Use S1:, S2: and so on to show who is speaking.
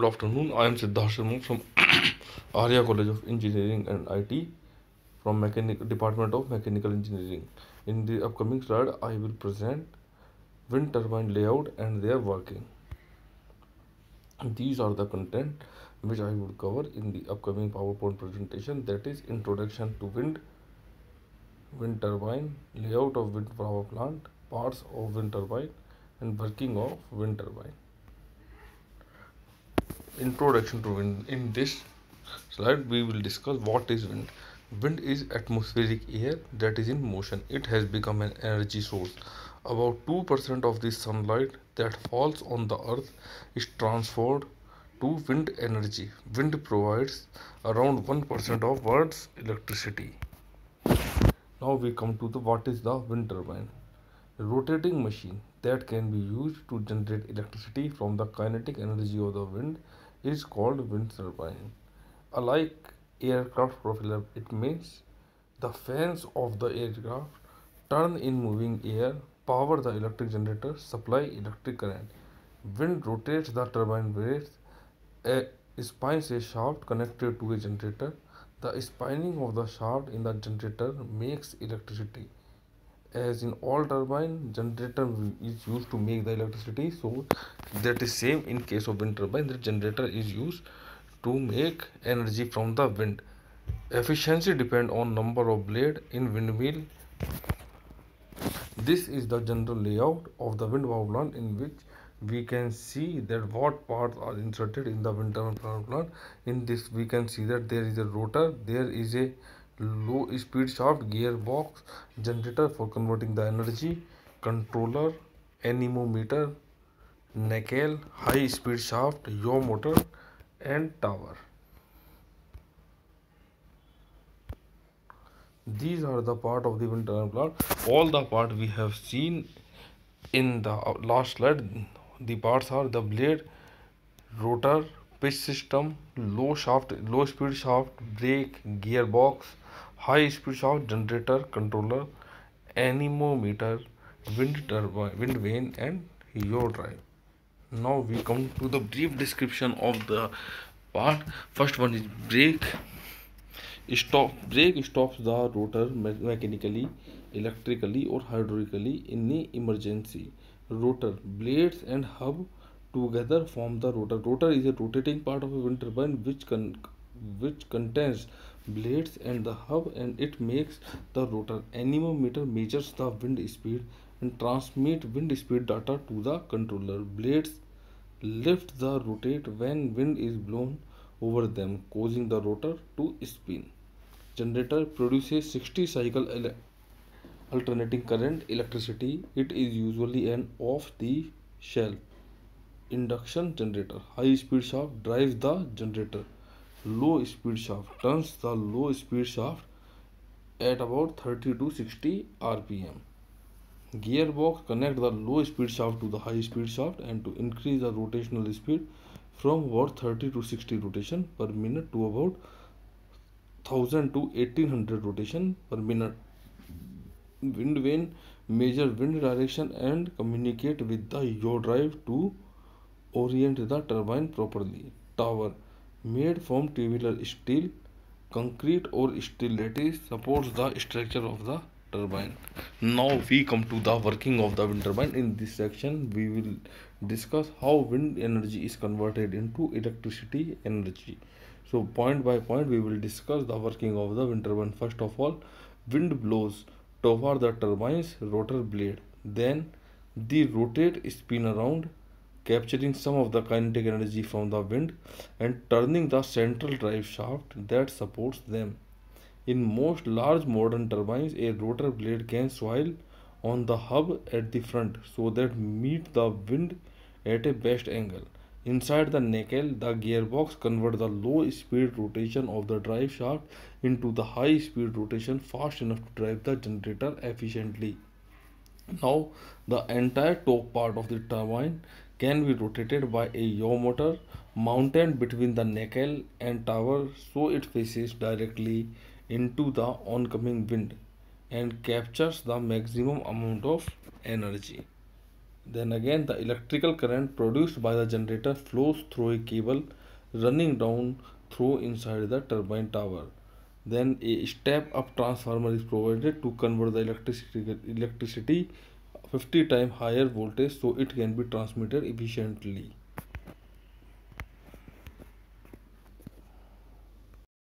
S1: Good afternoon. I am Siddharth Sharma from Arya College of Engineering and IT from Department of Mechanical Engineering. In the upcoming slide, I will present wind turbine layout and their working. These are the content which I would cover in the upcoming PowerPoint presentation, that is introduction to wind turbine, layout of wind power plant, parts of wind turbine and working of wind turbine. Introduction to wind. In this slide we will discuss what is wind. Wind is atmospheric air that is in motion. It has become an energy source. About 2% of the sunlight that falls on the earth is transferred to wind energy. Wind provides around 1% of world's electricity. Now we come to the what is the wind turbine. A rotating machine that can be used to generate electricity from the kinetic energy of the wind is called wind turbine. Unlike aircraft propeller, it means the fans of the aircraft turn in moving air, power the electric generator, supply electric current. Wind rotates the turbine blades. A spine is a shaft connected to a generator. The spinning of the shaft in the generator makes electricity. As in all turbine, generator is used to make the electricity, so that is same in case of wind turbine. The generator is used to make energy from the wind. Efficiency depend on number of blade in windmill. This is the general layout of the wind power plant, in which we can see that what parts are inserted in the wind turbine power plant. In this we can see that there is a rotor, there is a low speed shaft, gearbox, generator for converting the energy, controller, anemometer, nacelle, high speed shaft, yaw motor and tower. These are the part of the wind turbine plant. All the part we have seen in the last slide. The parts are the blade, rotor, pitch system, low speed shaft, brake, gearbox, high speed shaft, generator, controller, anemometer, wind turbine, wind vane and yaw drive. Now we come to the brief description of the part. First one is brake. Brake stops the rotor mechanically, electrically or hydraulically in an emergency. Rotor, blades and hub together form the rotor. Rotor is a rotating part of a wind turbine which contains blades and the hub, and it makes the rotor. Anemometer measures the wind speed and transmit wind speed data to the controller. Blades lift the rotate when wind is blown over them, causing the rotor to spin. Generator produces 60 cycle alternating current electricity. It is usually an off-the-shelf induction generator. High speed shaft drives the generator. Low speed shaft turns the low speed shaft at about 30 to 60 rpm. Gearbox connect the low speed shaft to the high speed shaft and to increase the rotational speed from about 30 to 60 rotation per minute to about 1000 to 1800 rotation per minute. Wind vane measure wind direction and communicate with the yaw drive to orient the turbine properly. Tower made from tubular steel, concrete or steel lattice supports the structure of the turbine. Now we come to the working of the wind turbine. In this section we will discuss how wind energy is converted into electricity energy. So point by point we will discuss the working of the wind turbine. First of all, wind blows toward the turbine's rotor blade. Then the rotate spin around, capturing some of the kinetic energy from the wind and turning the central drive shaft that supports them. In most large modern turbines, a rotor blade can swirl on the hub at the front so that meet the wind at a best angle. Inside the nacelle, the gearbox converts the low speed rotation of the drive shaft into the high speed rotation fast enough to drive the generator efficiently. Now, the entire top part of the turbine can be rotated by a yaw motor mounted between the nacelle and tower, so it faces directly into the oncoming wind and captures the maximum amount of energy. Then again, the electrical current produced by the generator flows through a cable running down through inside the turbine tower. Then a step-up transformer is provided to convert the electricity 50 times higher voltage so it can be transmitted efficiently.